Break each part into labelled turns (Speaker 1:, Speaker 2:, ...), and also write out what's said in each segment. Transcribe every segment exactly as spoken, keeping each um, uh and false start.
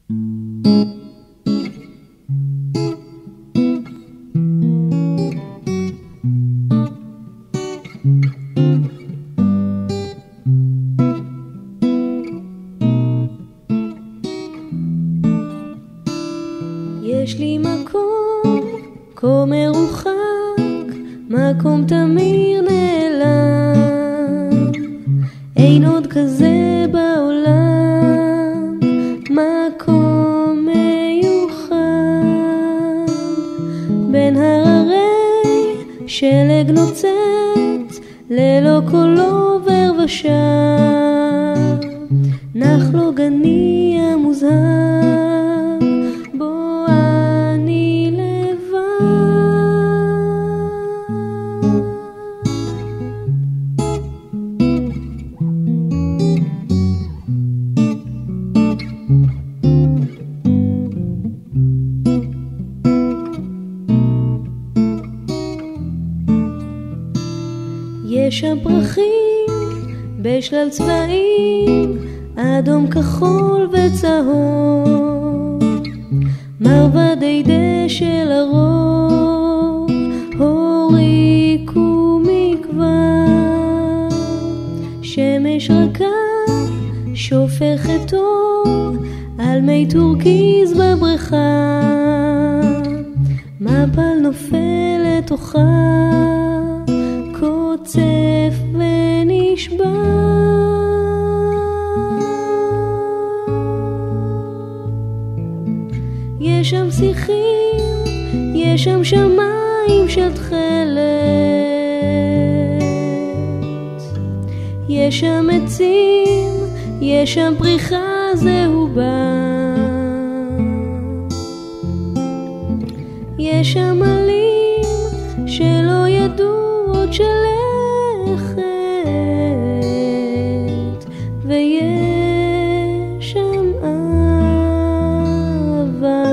Speaker 1: יש לי מקום כה מרוחק, מקום תמיר נעלם, אין עוד כזה בעולם, מקום מיוחד. בין הררי שלג נוצץ, ללא כל עובר ושב, נחלו גני המוזהר, יש שם פרחים בשלל צבעים, אדום, כחול וצהוב, מרבדי דשא לרוב הוריקו מכבר, שמש רכה שופכת אור על מי טורקיז בבריכה, מפל נופל לתוכה, קוצף ונשבר. יש שם שיחים, יש שם שמיים של תכלת, יש שם עצים, יש שם פריחה זהובה, יש שם עלים שלא ידעו עוד שלכת, ויש שם אהבה.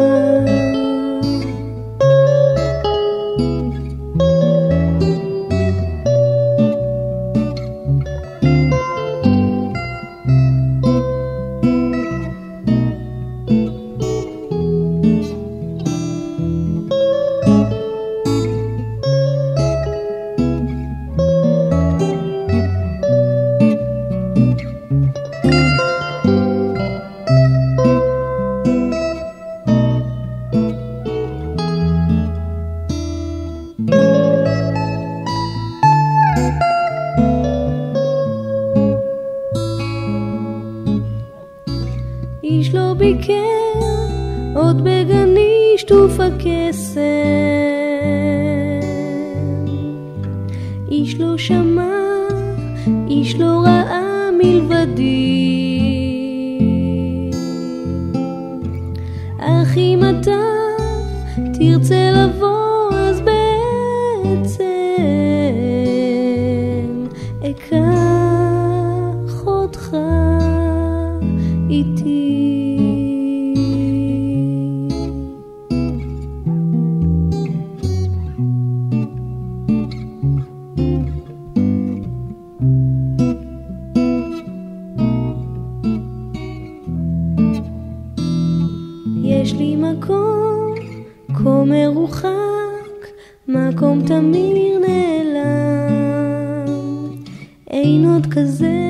Speaker 1: איש לא ביקר עוד בגני שטוף הקסם, איש לא שמע, איש לא ראה מלבדי, אך אם אתה תרצה לבוא אז בעצם אקח אותך איתי. יש לי מקום כה מרוחק, מקום תמיר נעלם, אין עוד כזה